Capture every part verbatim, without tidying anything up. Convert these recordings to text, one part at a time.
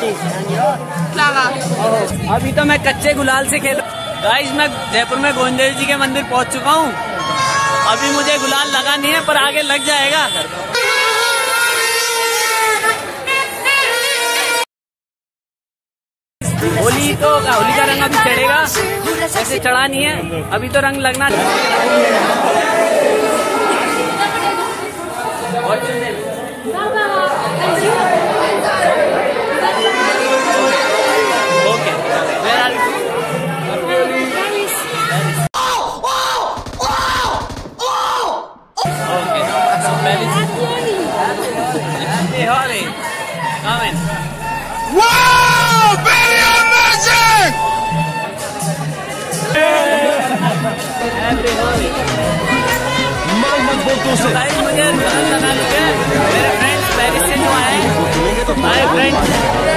अभी तो मैं कच्चे गुलाल से खेल। गाइस मैं जयपुर में गोविंद जी के मंदिर पहुंच चुका हूँ। अभी मुझे गुलाल लगा नहीं है पर आगे लग जाएगा। होली तो होली का रंग अभी चढ़ेगा, ऐसे चढ़ा नहीं है, अभी तो रंग लगना। Okay Holly, come in. Wow! Very amazing! Happy Holly. तो गाइस मुझे लगा चुके हैं मेरे फ्रेंड्स पेरिस से जो आए। Hi friends,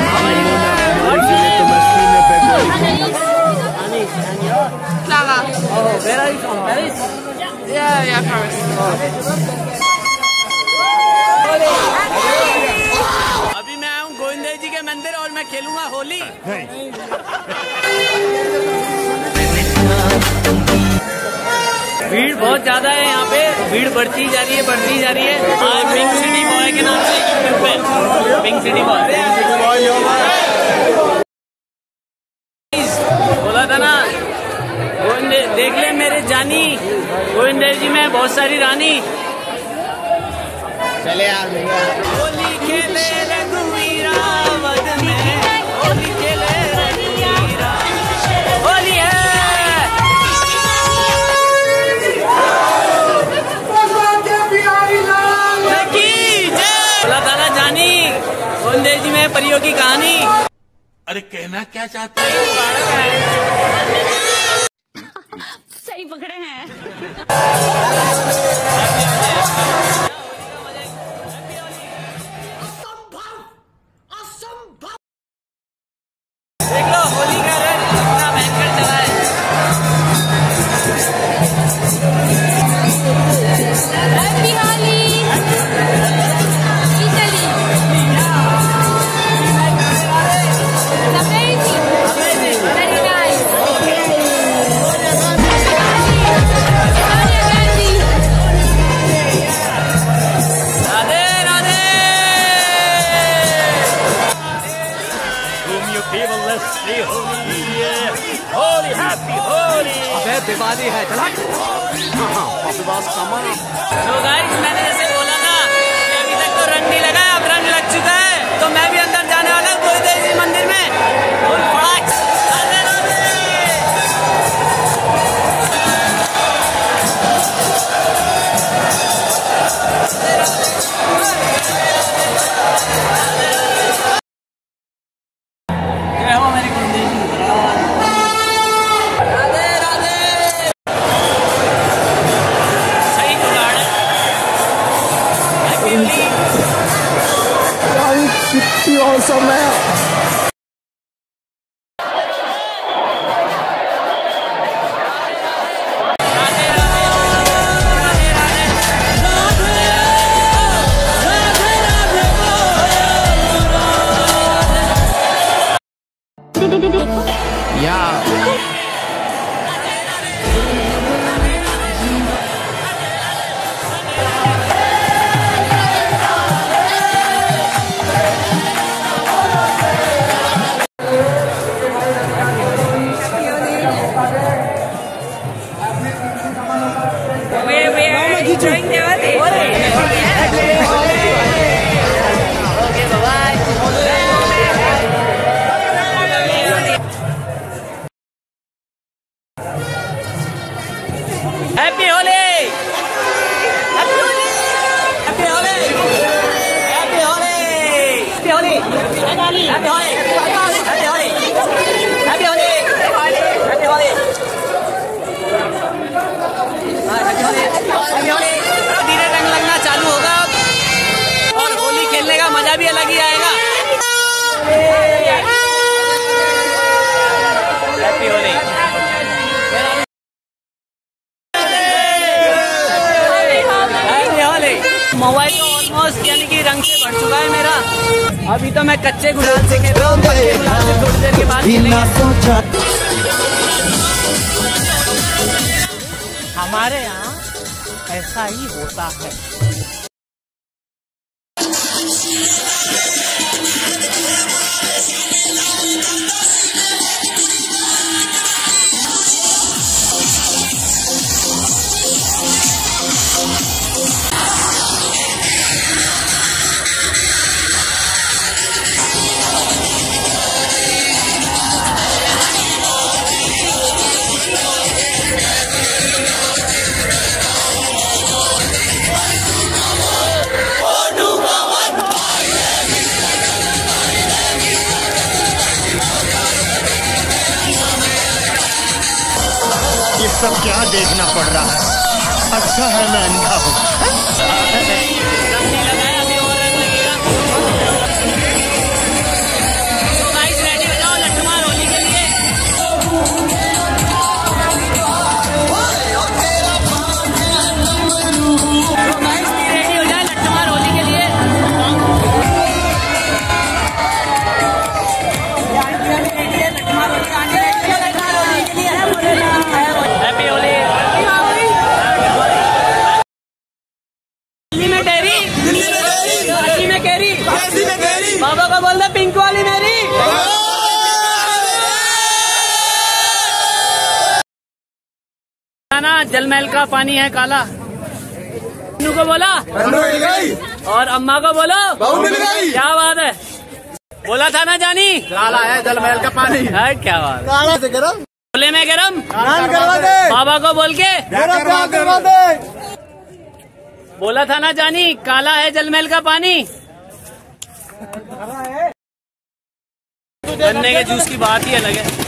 Clara. oh, where are you from? Paris? Yeah, yeah, Paris. अभी मैं आया हूँ गोविंद जी के मंदिर और मैं खेलूंगा होली। भीड़ बहुत ज्यादा है यहाँ पे, भीड़ बढ़ती जा रही है बढ़ती जा रही है। आज पिंक सिटी बॉय के नाम से यूट्यूब पे पिंक सिटी बॉय बोला था ना। गोविंद देख ले मेरे जानी, गोविंद जी में बहुत सारी रानी। चले यार होली खेले रघुवीरा वद में, होली खेले रघुवीरा, होली है। जानी गोविंद जी में परियों की कहानी। अरे कहना क्या चाहते हैं? सही पकड़े हैं। देख लो होली का रंग कितना भयंकर चला है। हैप्पी होली। दिवाली है चला। तो गाइस मैंने जैसे बोला था कि अभी तक तो रंग नहीं लगा, अब रंग लग चुका है। तो मैं भी अंदर जाने वाला हूँ गोविंद जी मंदिर में। जय हो मेरी गोविंद जी। कितनी औसम है। Happy Holi, happy Holi, happy Holi, happy Holi, happy Holi, happy Holi, happy Holi, happy Holi, happy Holi, happy Holi. धीरे रंग लगना चालू होगा और होली खेलने का मजा भी अलग ही आएगा। हैप्पी होली। मोबाइल तो ऑलमोस्ट यानी कि रंग से भर चुका है मेरा। अभी तो मैं कच्चे गुलाल से खेल रहा हूँ, कच्चे गुलाल से थोड़ी देर के बाद खेलेंगे। हमारे यहाँ ऐसा ही होता है। ये सब क्या देखना पड़ रहा है? अच्छा है मैं अंधा हूँ। बाबा का बोल दे पिंक वाली मेरी। ना जल महल का पानी है काला। नन्नू को बोला और अम्मा को बोलो क्या बात है। बोला था ना जानी काला है जल महल का पानी है, क्या बात काला से गरम बोले में गरम करवा दे बाबा को बोल के करवा दे। बोला था ना जानी काला है जल महल का पानी। गन्ने के जूस की बात ही अलग है।